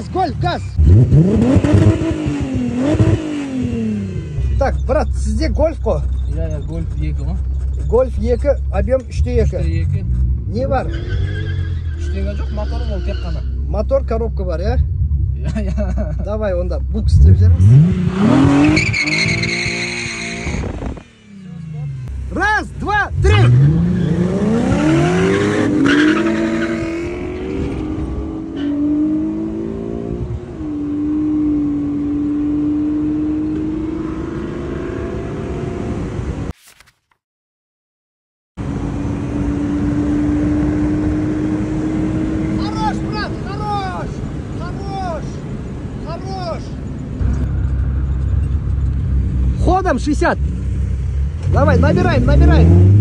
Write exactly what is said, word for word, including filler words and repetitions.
газ, гольф, газ. Так, брат, sizde golf-ku. Ya ya golf екі ма? Golf екі, объем үште екі. үште екі. Не бар? Ештеңе жоқ, мотор ол тек қана. Мотор, коробка бар, я? Ya ya. Давай, онда бук істеп жіберіңіз. Раз, два, три. Хорош, брат, хорош. Хорош. Хорош. Ходом шестьдесят. Давай, набираем, набираем.